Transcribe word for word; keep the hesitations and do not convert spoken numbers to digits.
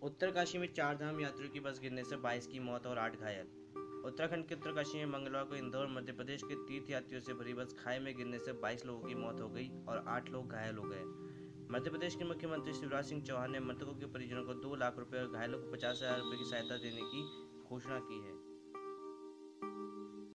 उत्तरकाशी में चार धाम यात्रियों की बस गिरने से बाईस की मौत और आठ घायल। उत्तराखंड के उत्तरकाशी में मंगलवार को इंदौर मध्य प्रदेश के तीर्थ यात्रियों से भरी बस खाई में गिरने से बाईस लोगों की मौत हो गई और आठ लोग घायल हो गए। मध्य प्रदेश के मुख्यमंत्री शिवराज सिंह चौहान ने मृतकों के परिजनों को दो लाख रुपए और घायलों को पचास हजार रुपये की सहायता देने की घोषणा की है।